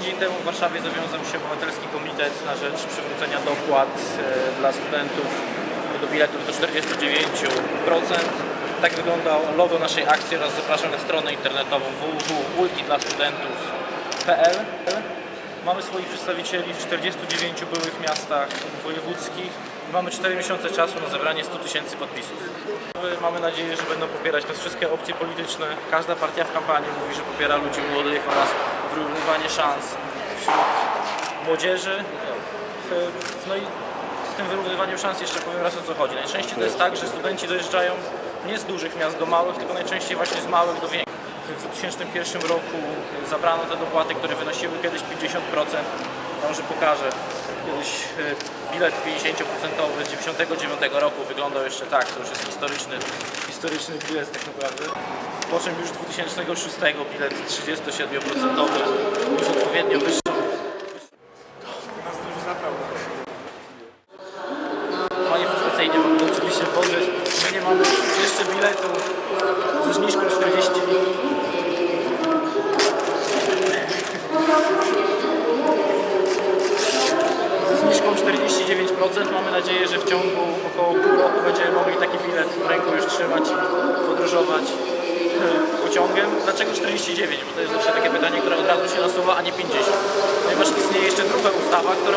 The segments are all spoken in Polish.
Tydzień temu w Warszawie zawiązał się Obywatelski Komitet na rzecz przywrócenia dopłat dla studentów do biletów do 49%. Tak wygląda logo naszej akcji oraz zapraszam na stronę internetową www.ulgidlastudentów.pl. Mamy swoich przedstawicieli w 49 byłych miastach wojewódzkich i mamy 4 miesiące czasu na zebranie 100 000 podpisów. Mamy nadzieję, że będą popierać nas wszystkie opcje polityczne. Każda partia w kampanii mówi, że popiera ludzi młodych oraz wyrównywanie szans wśród młodzieży. No i z tym wyrównywaniem szans jeszcze powiem raz, o co chodzi. Najczęściej to jest tak, że studenci dojeżdżają nie z dużych miast do małych, tylko najczęściej właśnie z małych do większych. W 2001 roku zabrano te dopłaty, które wynosiły kiedyś 50%. Ja może pokażę. Kiedyś bilet 50% z 1999 roku wyglądał jeszcze tak. To już jest historyczny bilet tak naprawdę. Po czym już 2006 bilet 37% już odpowiednio wyższy. Manifestacyjnie mogę oczywiście podrzeć. My nie mamy jeszcze biletu ze zniżką 40. Ze zniżką 49%. Mamy nadzieję, że w ciągu około pół roku będziemy mogli taki bilet w ręku już trzymać i podróżować pociągiem. Dlaczego 49? Bo to jest zawsze takie pytanie, które od razu się nasuwa, a nie 50. Ponieważ istnieje jeszcze druga ustawa, która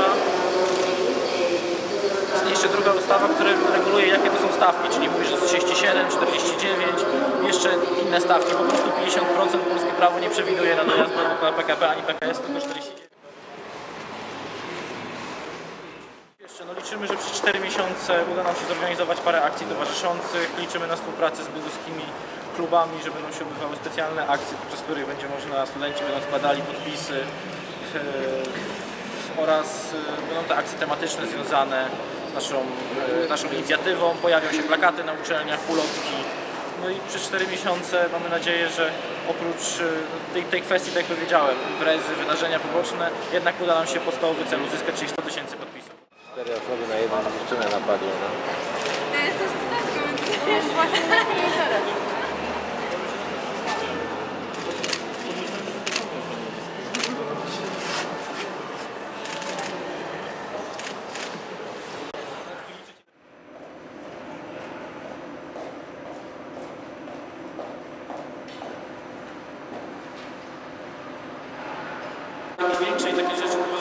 reguluje, jakie to są stawki, czyli mówi, że 37, 49, jeszcze inne stawki, po prostu 50%. Polskie prawo nie przewiduje na dojazd do PKP ani PKS, tylko 49. No liczymy, że przez 4 miesiące uda nam się zorganizować parę akcji towarzyszących. Liczymy na współpracę z bydgoskimi klubami, że będą się odbywały specjalne akcje, podczas których studenci będą składali podpisy oraz będą to akcje tematyczne związane z naszą inicjatywą. Pojawią się plakaty na uczelniach, ulotki. No i przez 4 miesiące mamy nadzieję, że oprócz tej kwestii, tak jak powiedziałem, imprezy, wydarzenia poboczne, jednak uda nam się podstawowy cel uzyskać, czyli 100 000 podpisów. 4 osoby na jedną dziewczynę napadły, no. Ja jestem studentką, więc właśnie na mnie interes. Większej takie rzeczy